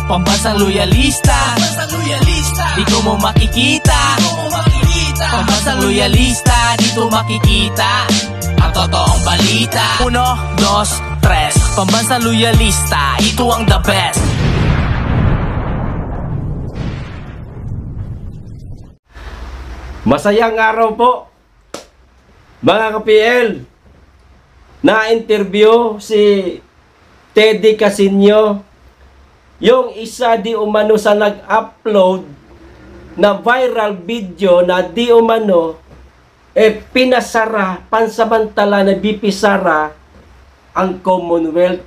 Pambansang loyalista, dito mo makikita. Pambansang loyalista, dito makikita ang totoong balita. 1, 2, 3. Pambansang loyalista, ito ang the best. Masayang araw po, mga ka-PL. Na-interview si Teddy Casino, yung isa di umano sa nag-upload na viral video na di umano pinasara, pansamantala na bipisara ang Commonwealth.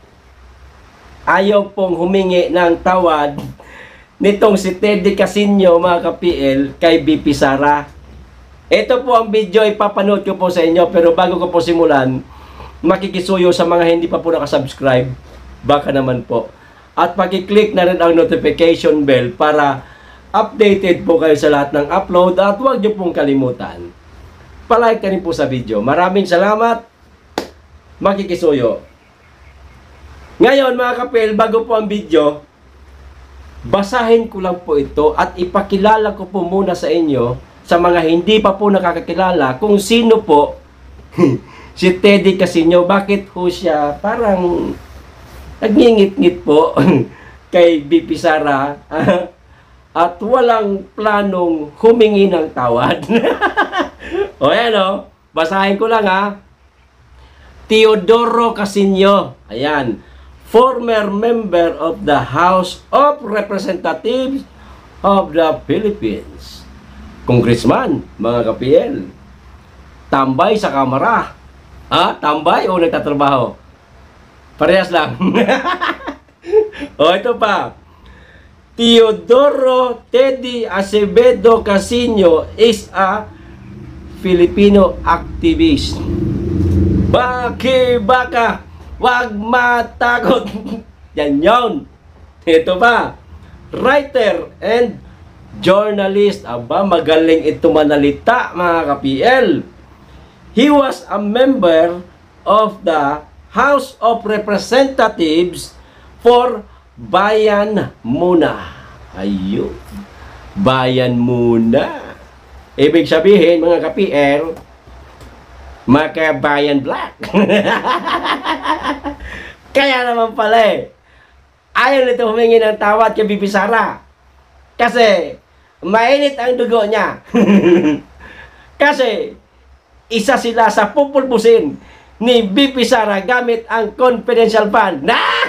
Ayaw pong humingi ng tawad nitong si Teddy Casino, mga ka-PL, kay BP Sara. Ito po ang video, ipapanood ko po sa inyo. Pero bago ko po simulan, makikisuyo sa mga hindi pa po nakasubscribe, baka naman po. At pakiclick na rin ang notification bell para updated po kayo sa lahat ng upload. At huwag niyo pong kalimutan, palike ka rin po sa video. Maraming salamat, makikisuyo. Ngayon, mga ka-PL, bago po ang video, basahin ko lang po ito at ipakilala ko po muna sa inyo, sa mga hindi pa po nakakakilala, kung sino po si Teddy Casino. Bakit po siya parang nagngingit-ngit po kay BP Sara at walang planong humingi ng tawad. O yan o, basahin ko lang ha. Teodoro Casino, ayan, former member of the House of Representatives of the Philippines. Congressman, mga ka-PL. Tambay sa kamara. Tambay o nagtatrabaho? Parehas lang. O, ito pa. Teodoro Teddy Acevedo Casino is a Filipino activist. Baka wag matakot. Yan yun. Ito pa. Writer and journalist. Aba, magaling ito manalita, mga ka-PL. He was a member of the House of Representatives for Bayan Muna. Ayun. Bayan Muna. Ibig sabihin, mga ka-PL, makabayan black. Kaya naman pala ayaw nito humingi ng tawad kay BP Sara. Kasi mainit ang dugo niya. Kasi isa sila sa pupulbusin ni BP Sara gamit ang confidential fund.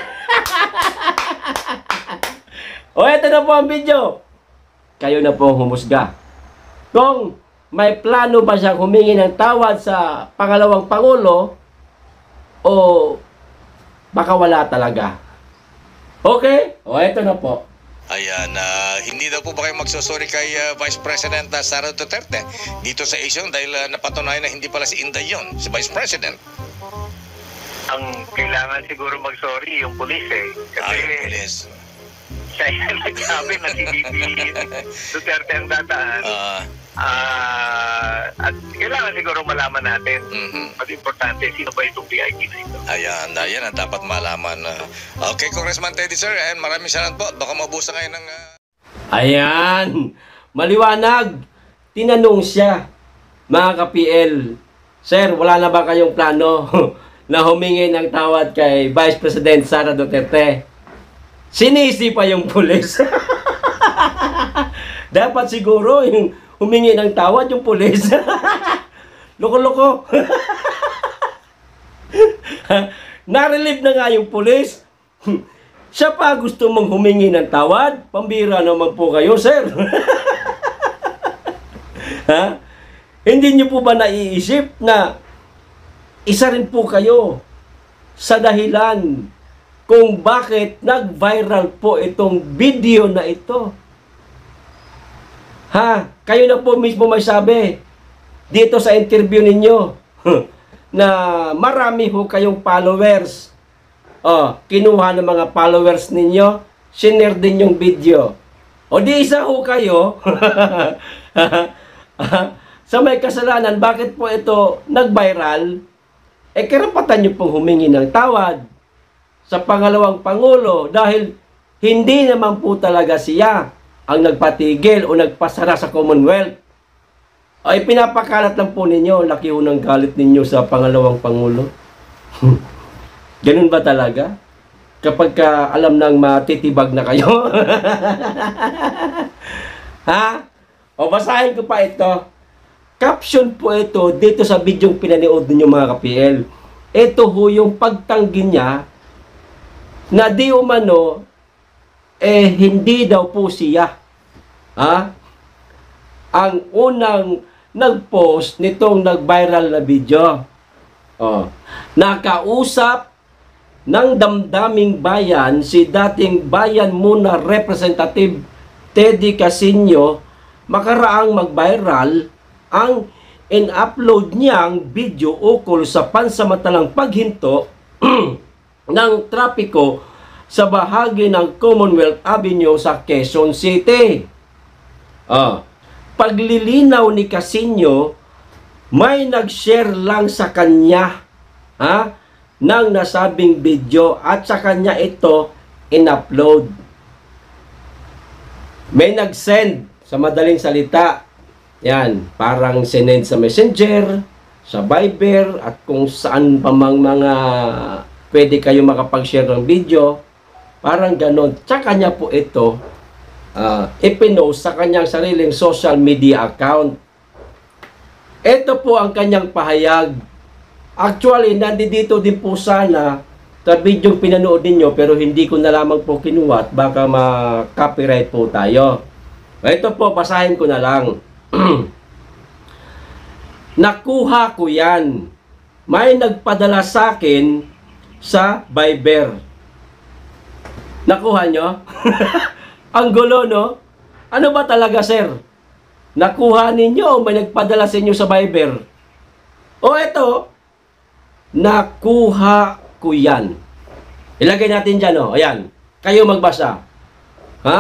O, ito na po ang video. Kayo na po humusga. Kung may plano ba siyang humingi ng tawad sa pangalawang Pangulo o baka wala talaga. Okay? O, ito na po. Ayan, hindi daw po ba kayo magsusorry kay Vice President Sara Duterte dito sa isyong dahil napatunayan na hindi pala si Inday yun, si Vice President? Ang kailangan siguro mag-sorry yung pulis Kasi yung pulis. Siya yung nagsabi na si BP Duterte ang dataan. At kailangan siguro malaman natin mas importante sino ba itong VIP na ito. Ayan ang dapat malaman. Okay, Congressman Teddy, sir, and maraming salamat po. Baka mabusa kayo ng... Ayan, maliwanag. Tinanong siya, mga ka-PL, sir, wala na ba kayong plano na humingi ng tawad kay Vice President Sara Duterte? Sinisi pa yung pulis. Dapat siguro yung humingi ng tawad yung pulis. Loko-loko. Narelieve na nga yung pulis. Siya pa gusto mong humingi ng tawad? Pambira naman po kayo, sir. Ha? Hindi niyo po ba naiisip na isa rin po kayo sa dahilan kung bakit nag-viral po itong video na ito? Ha? Kayo na po mismo may sabi dito sa interview ninyo na marami ho kayong followers. Kinuha ng mga followers ninyo, sinare din yung video. O di isa ho kayo sa may kasalanan. Bakit po ito nag-viral? Karapatan nyo pong humingi ng tawad sa pangalawang Pangulo dahil hindi naman po talaga siya ang nagpatigil o nagpasara sa Commonwealth. Ay pinapakalat lang po ninyo, laki ho ng galit ninyo sa pangalawang Pangulo. Ganun ba talaga? Kapag alam nang matitibag na kayo? Ha? O basahin ko pa ito. Caption po ito dito sa bidyong pinanood ninyo mga ka-PL. Ito ho yung pagtanggi niya na di umano hindi daw po siya ang unang nag-post nitong nag-viral na video. Nakausap ng damdaming bayan si dating Bayan Muna Representative Teddy Casino makaraang mag-viral ang in-upload niyang video ukol sa pansamantalang paghinto ng trapiko sa bahagi ng Commonwealth Avenue sa Quezon City. Paglilinaw ni Casino, may nag-share lang sa kanya ng nasabing video at sa kanya ito in-upload. May nag-send sa madaling salita. Yan, parang sinend sa Messenger, sa Viber, at kung saan pa mga pwede kayo makapag-share ng video. Parang ganon. Sa kanya po ito ipinost sa kanyang sariling social media account. Ito po ang kanyang pahayag. Actually, nandito din po sana sa video pinanood ninyo pero hindi ko na lamang po kinuha at baka ma-copyright po tayo. Ito po, basahin ko na lang. Nakuha ko yan. May nagpadala sa akin sa Viber. Nakuha nyo? Ang gulo, no? Ano ba talaga, sir? Nakuha ninyo o may nagpadala sa inyo sa Viber? O ito, nakuha ko yan. Ilagay natin dyan, o. Ayan. Kayo magbasa. Ha?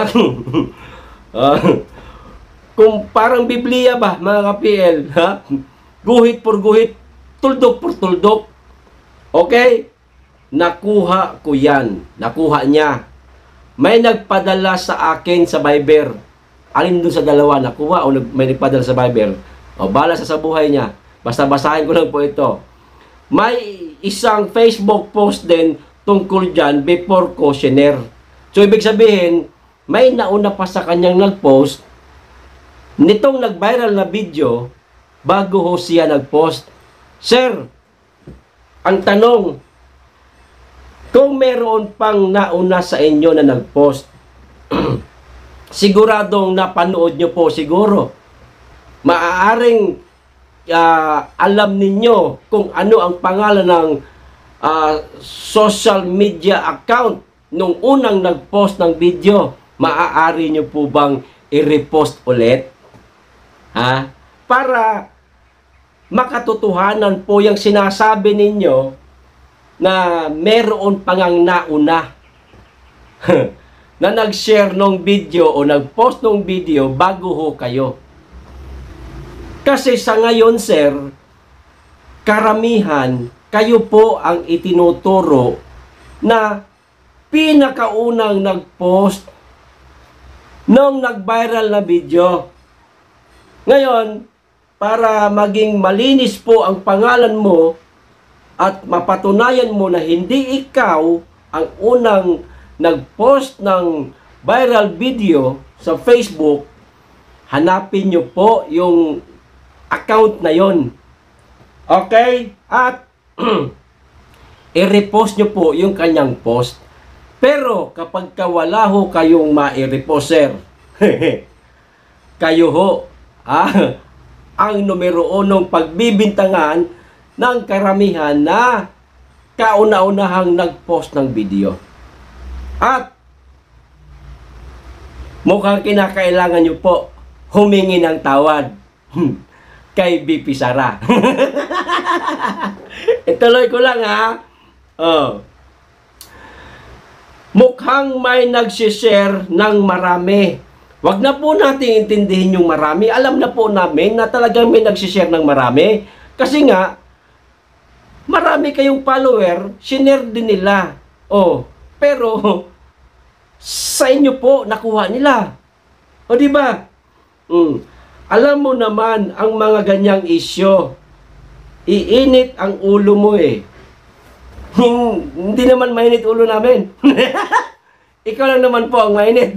Kung parang Biblia ba, mga ka-PL, ha? Guhit por guhit, tuldok por tuldok. Okay? Nakuha ko yan. Nakuha niya. May nagpadala sa akin sa Viber. Alin dun sa dalawa, nakuha o may nagpadala sa Viber? O, bala sa buhay niya. Basta basahin ko lang po ito. May isang Facebook post din tungkol dyan before questionnaire. So, ibig sabihin, may nauna pa sa kanyang nag-post nitong nag-viral na video bago ho siya nag-post. Sir, ang tanong, kung meron pang nauna sa inyo na nag-post, siguradong napanood nyo po siguro. Maaaring alam ninyo kung ano ang pangalan ng social media account nung unang nag-post ng video. Maaari nyo po bang i-repost ulit? Ha? Para makatotohanan po yung sinasabi ninyo na meron pangang nauna na nag-share ng video o nag-post ng video bago ho kayo. Kasi sa ngayon, sir, karamihan, kayo po ang itinuturo na pinakaunang nag-post nung nag-viral na video. Ngayon, para maging malinis po ang pangalan mo at mapatunayan mo na hindi ikaw ang unang nag-post ng viral video sa Facebook, hanapin nyo po yung account na yon. Okay? At i-repost nyo po yung kanyang post. Pero kapag wala ho kayong ma-i-repost, sir, kayo ho ang numero unong pagbibintangan ng karamihan na kauna-unahang nag-post ng video. At mukhang kinakailangan nyo po humingi ng tawad kay BP Sara. Ituloy ko lang, ha. Mukhang may nagsishare ng marami. Wag na po natin intindihin yung marami. Alam na po namin na talagang may nagsishare ng marami. Kasi nga, marami kayong follower, shinare din nila. Pero Sa inyo po, nakuha nila. O di ba? Alam mo naman ang mga ganyang isyo. Iinit ang ulo mo eh. Hindi naman mainit ulo namin. Ikaw lang naman po ang mainit.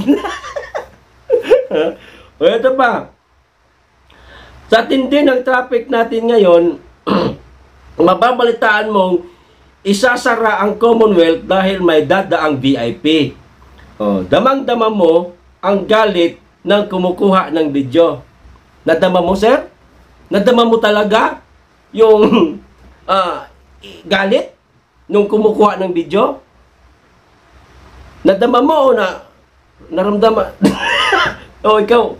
O ito pa. Sa tindi ng traffic natin ngayon, mababalitaan mong isasara ang Commonwealth dahil may dadaang VIP. Damang-dama mo ang galit ng kumukuha ng video. Nadama mo, sir? Nadama mo talaga yung galit nung kumukuha ng video? Nadama mo o naramdaman? O ikaw?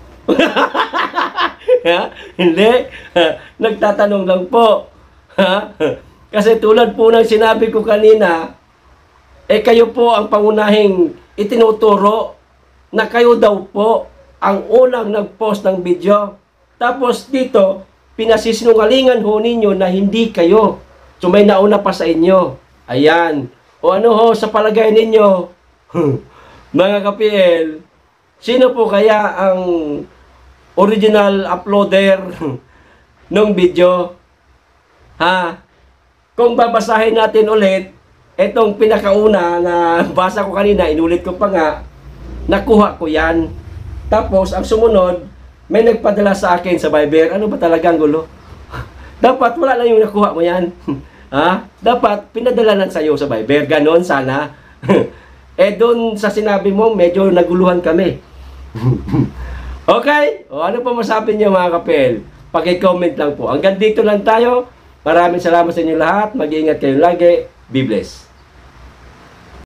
Ha? Hindi. Nagtatanong lang po. Ha? Kasi tulad po ng sinabi ko kanina, kayo po ang pangunahing itinuturo na kayo daw po ang unang nag-post ng video. Tapos dito, pinasisinungalingan ho ninyo na hindi kayo. So may nauna pa sa inyo. Ayan. O ano ho, sa palagay ninyo, mga ka-PL, sino po kaya ang original uploader ng video? Ha? Kung babasahin natin ulit, etong pinakauna na basa ko kanina, inulit ko pa nga, nakuha ko yan. Tapos, ang sumunod, may nagpadala sa akin sa Viber. Ano ba talagang gulo? Dapat wala lang yung nakuha mo yan. Ha? Dapat pinadala lang sa'yo sa Viber. Ganon sana. Doon sa sinabi mo, medyo naguluhan kami. Okay? O ano pa masabi niyo mga kapel? Paki-comment lang po. Hanggang dito lang tayo. Maraming salamat sa inyo lahat. Mag-iingat kayo lagi. Be blessed.